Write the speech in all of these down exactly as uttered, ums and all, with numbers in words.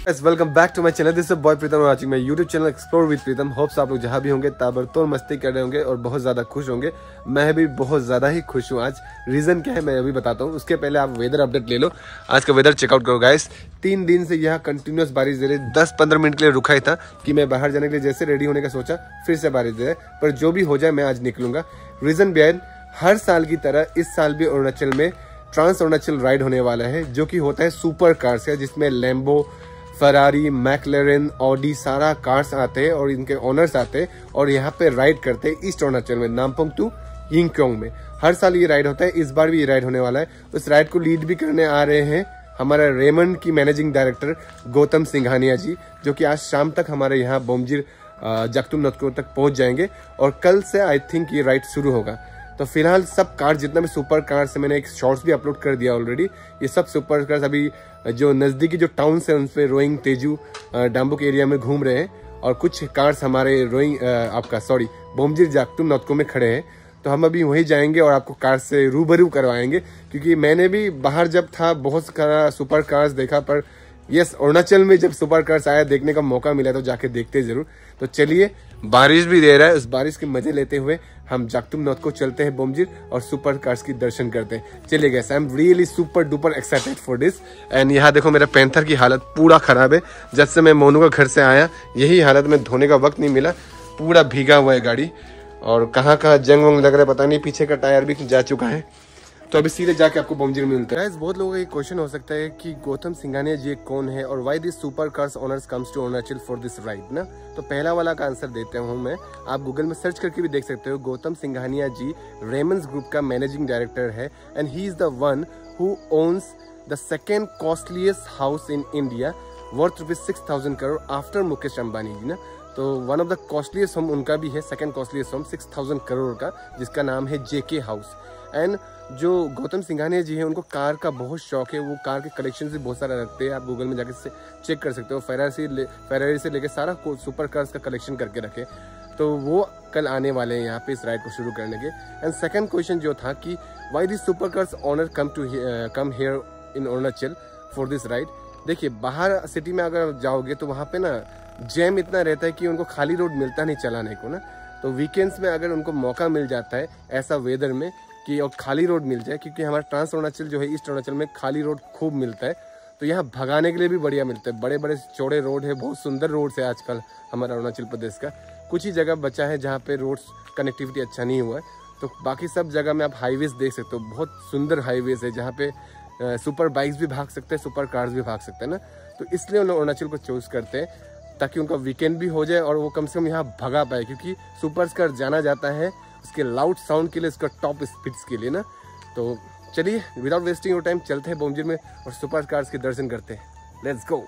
Welcome back to my channel. This is boy Pritam watching my YouTube channel explore with Pritam. Hopes आप लोग जहां भी होंगे ताबड़तोड़ मस्ती कर रहे होंगे और बहुत ज्यादा खुश होंगे। मैं भी बहुत ज्यादा ही खुश हूं। आज रीजन क्या है मैं अभी बताता हूं, उसके पहले आप वेदर अपडेट ले लो। आज का वेदर चेकआउट करो गाइस। तीन दिन से यहाँ कंटिन्यूस बारिश दे रही, दस पंद्रह मिनट के लिए रुका ही था कि मैं बाहर जाने के लिए जैसे रेडी होने का सोचा फिर से बारिश दे रहा है। पर जो भी हो जाए मैं आज निकलूंगा। रीजन बिहाइंड, हर साल की तरह इस साल भी अरुणाचल में ट्रांस अरुणाचल राइड होने वाला है, जो कि होता है सुपर कार्स है, जिसमें लैम्बो, फरारी, मैकलेरन, ऑडी सारा कार्स आते हैं और इनके ओनर्स आते हैं और यहाँ पे राइड करते हैं ईस्ट अरुणाचल में, नामपोंग टू यिंगक्योंग में। हर साल ये राइड होता है, इस बार भी ये राइड होने वाला है। उस राइड को लीड भी करने आ रहे हैं हमारा रेमंड की मैनेजिंग डायरेक्टर गौतम सिंघानिया जी, जो कि आज शाम तक हमारे यहाँ बोमजिर जाक्तुम नोटको तक पहुंच जाएंगे और कल से आई थिंक ये राइड शुरू होगा। तो फिलहाल सब कार, जितना भी सुपर कार्स है, मैंने एक शॉर्ट्स भी अपलोड कर दिया ऑलरेडी। ये सब सुपर कार्स अभी जो नज़दीकी जो टाउन है उन पे रोइंग, तेजू, डाम्बुक एरिया में घूम रहे हैं और कुछ कार्स हमारे रोइंग आपका सॉरी बोमजिर जाक्तुम नोटको में खड़े हैं। तो हम अभी वहीं जाएंगे और आपको कार से रूबरू करवाएंगे, क्योंकि मैंने भी बाहर जब था बहुत सारा सुपर कार्स देखा, पर यस अरुणाचल में जब सुपर कार्स आया देखने का मौका मिला तो जाके देखते जरूर। तो चलिए, बारिश भी दे रहा है, उस बारिश के मजे लेते हुए हम जाक्तुम नोटको चलते हैं बोमजिर और सुपर कार्स की दर्शन करते हैं। चलिए guys, I am really super duper excited for this. And यहाँ देखो मेरा पैंथर की हालत पूरा खराब है। जब से मैं मोनू का घर से आया यही हालत में, धोने का वक्त नहीं मिला, पूरा भीगा हुआ है गाड़ी और कहाँ कहाँ जंग वंग लग रहा है पता नहीं, पीछे का टायर भी जा चुका है। तो अभी सीधे जाके आपको बोमजिर में मिलता है। गाइस, बहुत लोगों का ये क्वेश्चन हो सकता है कि गौतम सिंघानिया जी कौन है और why this super cars owners comes to Arunachal for this ride ना। तो पहला वाला का आंसर देता हूं मैं, आप गूगल में सर्च करके भी देख सकते हो। गौतम सिंघानिया जी रेमंड्स ग्रुप का मैनेजिंग डायरेक्टर है and he is the one who owns the second costliest house in India worth rupees six thousand crore after Mukesh Ambani ji ना। तो one of the costliest home उनका भी है, second costliest home six thousand crore का, जिसका नाम है जेके हाउस। एंड जो गौतम सिंघानिया जी है उनको कार का बहुत शौक है, वो कार के कलेक्शन भी बहुत सारा रखते हैं। आप गूगल में जाके चेक कर सकते हो। फेरारी से ले फेरारी से लेके सारा सुपर कार्स का कलेक्शन करके रखे। तो वो कल आने वाले हैं यहाँ पे इस राइड को शुरू करने के। एंड सेकंड क्वेश्चन जो था कि why this super cars owner come to come here in Arunachal for this ride. देखिए, बाहर सिटी में अगर जाओगे तो वहाँ पे ना जैम इतना रहता है कि उनको खाली रोड मिलता नहीं चलाने को ना। तो वीकेंड्स में अगर उनको मौका मिल जाता है ऐसा वेदर में कि और खाली रोड मिल जाए, क्योंकि हमारा ट्रांस अरुणाचल जो है ईस्ट अरुणाचल में खाली रोड खूब मिलता है, तो यहाँ भगाने के लिए भी बढ़िया मिलता है। बड़े बड़े चौड़े रोड है, बहुत सुंदर रोड है आजकल हमारा अरुणाचल प्रदेश का। कुछ ही जगह बचा है जहाँ पे रोड्स कनेक्टिविटी अच्छा नहीं हुआ है, तो बाकी सब जगह में आप हाईवेज देख सकते हो। बहुत सुंदर हाईवेज है जहाँ पे सुपर बाइक्स भी भाग सकते हैं, सुपर कार्स भी भाग सकते हैं ना। तो इसलिए उन लोग अरुणाचल को चूज करते हैं ताकि उनका वीकेंड भी हो जाए और वो कम से कम यहाँ भगा पाए, क्योंकि सुपर कार जाना जाता है उसके लाउड साउंड के लिए, उसका टॉप स्पीड्स के लिए ना। तो चलिए, विदाउट वेस्टिंग योर टाइम चलते हैं बोमजिर में और सुपर कार्स के दर्शन करते हैं। Let's go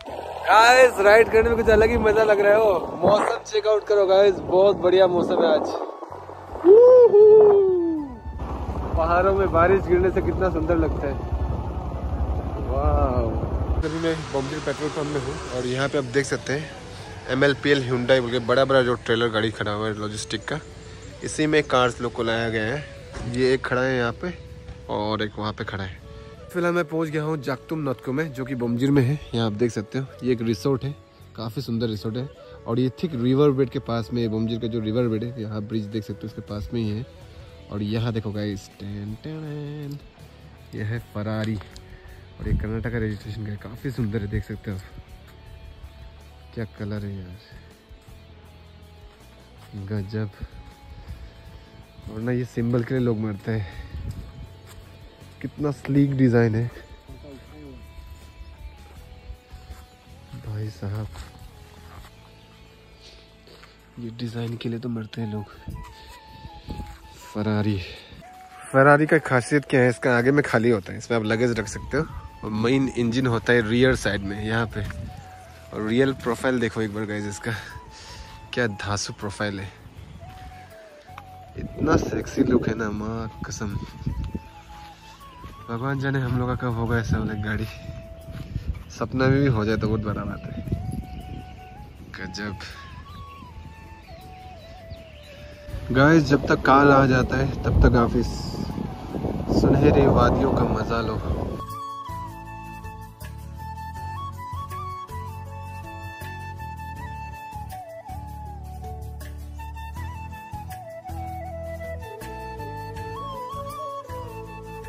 guys. राइड करने में कुछ अलग ही मजा लग रहा है। हो मौसम चेकआउट करो गाइस, बहुत बढ़िया मौसम है आज। पहाड़ों में बारिश गिरने से कितना सुंदर लगता है। वाह। अभी मैं बोमजिर पेट्रोल पंप में हूँ और यहाँ पे आप देख सकते हैं M L P L Hyundai बोल के बड़ा बड़ा जो ट्रेलर गाड़ी खड़ा हुआ है लॉजिस्टिक का, इसी में कार्स लोग को लाया गया है। ये एक खड़ा है यहाँ पे और एक वहाँ पे खड़ा है। फिलहाल मैं पहुँच गया हूँ जाक्तुम नोटको में, जो कि बोमजिर में है। यहाँ आप देख सकते हो ये एक रिसोर्ट है, काफ़ी सुंदर रिसोर्ट है और ये थिक रिवर बेड के पास में, बोमजिर का जो रिवर बेड है, यहाँ ब्रिज देख सकते हो उसके पास में ही है। और यहाँ देखो गाइस, यह है फरारी और ये कर्नाटक का रजिस्ट्रेशन का है, काफ़ी सुंदर है, देख सकते हो क्या कलर है यार, गजब। और ना ये सिंबल के लिए लोग मरते हैं, कितना स्लीक डिजाइन है भाई साहब, ये डिजाइन के लिए तो मरते हैं लोग। फरारी फरारी का खासियत क्या है, इसका आगे में खाली होता है, इसमें आप लगेज रख सकते हो और मेन इंजन होता है रियर साइड में यहाँ पे। और रियल प्रोफाइल देखो एक बार गाइस, इसका क्या धांसू प्रोफाइल है, इतना सेक्सी लुक है ना, माँ कसम। भगवान जाने हम लोग का कब होगा ऐसा वाला गाड़ी, सपना में भी हो जाए तो बहुत बड़ा बात है। गजब गाइस, जब तक काल आ जाता है तब तक आप इस सुनहरे वादियों का मजा लो।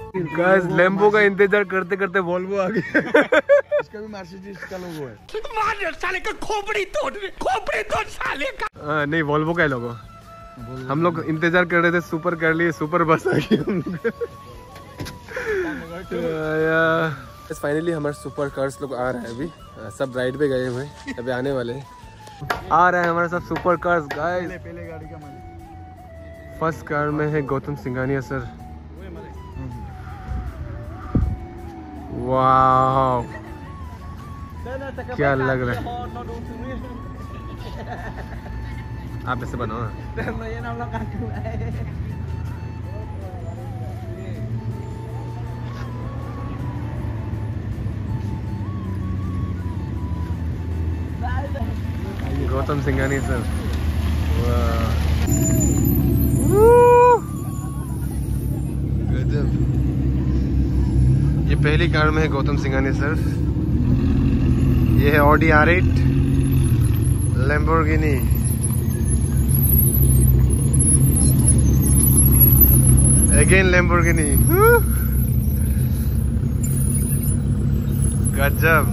गाइस लैम्बो का इंतजार करते करते वोल्वो आ गया। इसका भी मर्सिडीज का लोगो है। मार साले का खोपड़ी तोड़ खोपड़ी तोड़ साले का। आ, नहीं वोल्वो का है लोगो। हम लोग इंतजार कर रहे थे, सुपर कर लिए, सुपर बस आ गई हम लोग। फाइनली हमारे सुपर कार्स लोग आ रहे हैं। अभी सब राइड पे गए हुए हैं, अभी आने वाले हैं। आ रहे हैं हमारे साथ सुपर कार्स गाइस। पहले गाड़ी का मन। फर्स्ट कार में है गौतम सिंघानिया सर। वाह क्या लग रहा है। आप ऐसे बनाओ ना। गौतम सिंघानिया सर। गजब। ये पहली कार में है गौतम सिंघानिया सर। ये है Audi R eight, Lamborghini. Again Lamborghini. गजब।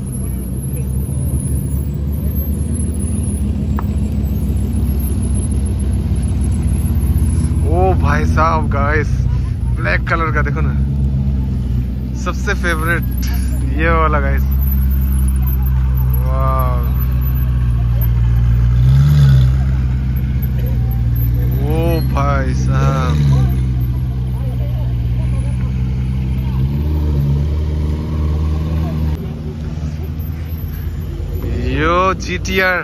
ओ भाई साहब गाइस, ब्लैक कलर का देखो ना, सबसे फेवरेट ये वाला गाइस। वाह ओ भाई साहब, यो जी टी आर।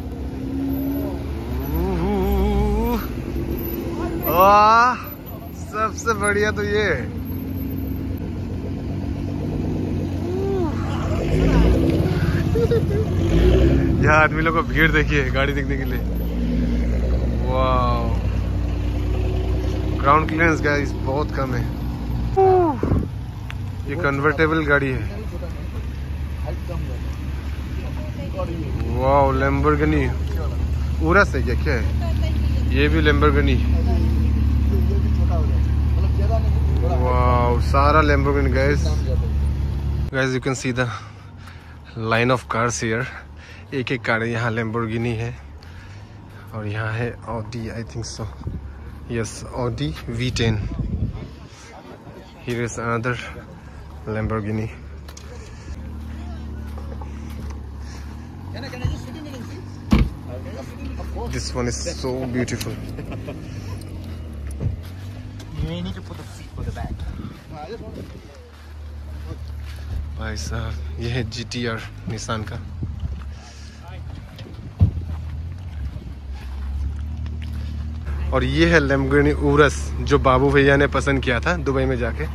वाह सबसे बढ़िया तो ये। यहाँ आदमी लोग को भीड़ देखिए गाड़ी देखने के लिए। वाह ग्राउंड क्लियरेंस गाइस बहुत कम है। ये कन्वर्टेबल गाड़ी है। वाह लैम्बोर्गिनी उरस है क्या, क्या है ये भी लैम्बोर्गिनी। वाह सारा Lamborghini guys. Guys you can see the line of cars here. एक एक कार यहाँ लैम्बोर्गिनी है और यहाँ है Audi, I think so, yes Audi V ten. Here is another Lamborghini. This one is so beautiful. You need to put the seat for the back. भाई साहब ये है जी टी आर निसान का। और ये है लैम्बोर्गिनी उरस जो बाबू भैया ने पसंद किया था दुबई में जाके।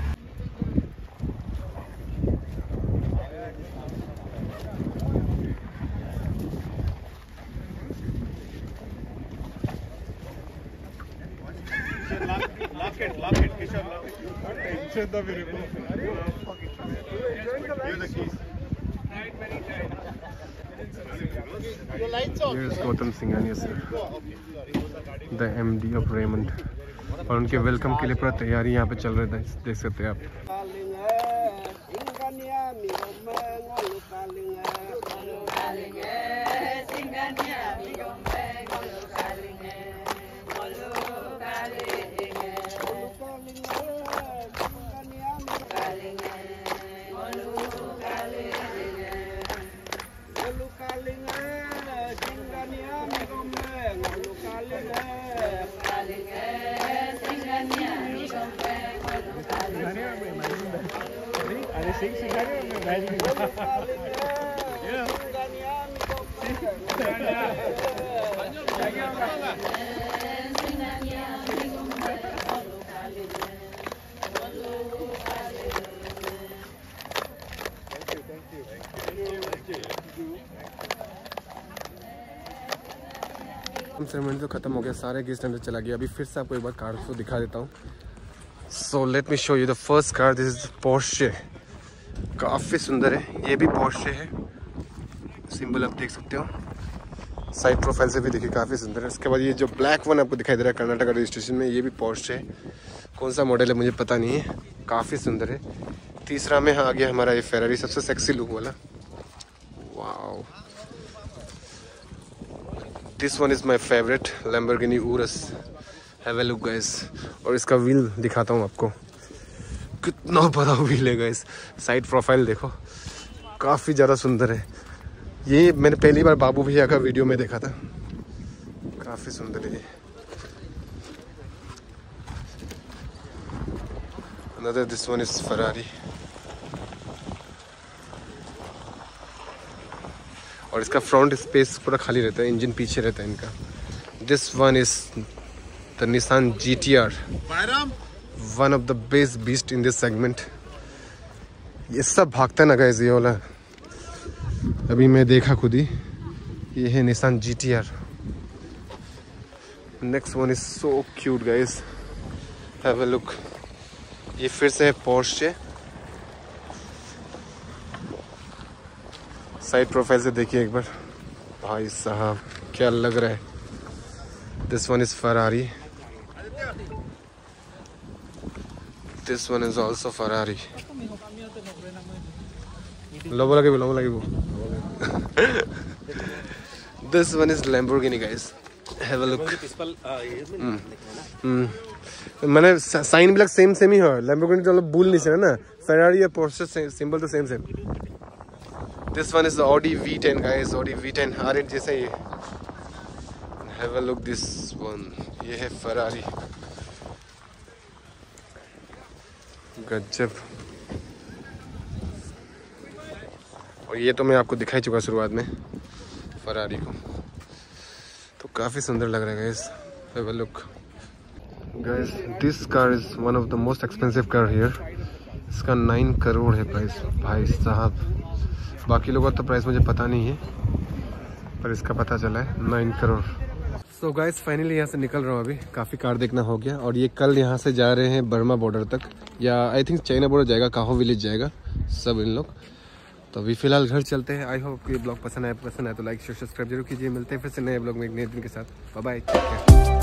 Here's Gautam Singhania sir, the M D of Raymond. और उनके वेलकम के लिए पूरा तैयारी यहाँ पे चल रहा है, देख सकते हैं आप। सेरेमनी तो खत्म हो गया, सारे गेस्ट अंदर चला गया। अभी फिर से आपको एक बार कार को दिखा देता हूँ। So let me show you the first car. This is Porsche. काफ़ी सुंदर है, ये भी पोर्शे है, सिंबल आप देख सकते हो। साइड प्रोफाइल से भी देखिए काफ़ी सुंदर है। उसके बाद ये जो ब्लैक वन आपको दिखाई दे रहा है कर्नाटका रजिस्ट्रेशन में, ये भी पोर्शे है। कौन सा मॉडल है मुझे पता नहीं है, काफ़ी सुंदर है। तीसरा में आ गया हमारा ये फेरारी, सबसे सेक्सी लुक वाला। Wow, this one is my favourite Lamborghini Urus. Have a look guys. और इसका व्हील दिखाता हूँ आपको, कितना बड़ा व्हील है गाइस। साइड प्रोफाइल देखो, काफ़ी ज़्यादा सुंदर है। ये मैंने पहली बार बाबू भैया का वीडियो में देखा था, काफ़ी सुंदर है ये। Another this one is Ferrari। और इसका फ्रंट स्पेस पूरा खाली रहता है, इंजन पीछे रहता है इनका। This one is the Nissan G T R, one of the best beast in this segment. ये सब भागता है ना गाइस ये वाला, अभी मैं देखा खुद ही। ये है Nissan G T R. Next one is so cute guys, have a look. ये फिर से है पोर्शे। साइड प्रोफाइल से देखिए एक बार, भाई साहब क्या लग रहा है। This one is Ferrari, this one is also Ferrari. लोबो लगे लोबो लगे वो। This one is Lamborghini guys, have a look. मैंने साइन भी लग सेम सेम ही है। लैम्बोर्गिनी तो भूल नहीं सकता ना, फेरारी या पोर्शे सिंबल तो same same. This one is the Audi V ten guys, Audi V ten R eight जैसा ही है। Have a look this one, ये है Ferrari। गजब। और ये तो मैं आपको दिखाई चुका शुरुआत में Ferrari को, तो काफ़ी सुंदर लग रहा है guys। Have a look guys, this car is one of the most expensive car here। इसका नाइन करोड़ है प्राइस भाई साहब। बाकी लोगों का तो प्राइस मुझे पता नहीं है, पर इसका पता चला है nine crore. So guys finally यहाँ से निकल रहा हूँ, अभी काफ़ी कार देखना हो गया। और ये कल यहाँ से जा रहे हैं बर्मा बॉर्डर तक, या आई थिंक चाइना बॉर्डर जाएगा, काहो विलेज जाएगा सब इन लोग। तो अभी फिलहाल घर चलते हैं। आई होप ये ब्लॉग पसंद आए, पसंद आए तो लाइक शेयर सब्सक्राइब जरूर कीजिए। मिलते हैं फिर से नए ब्लॉग में एक नए दिन के साथ। Bye bye.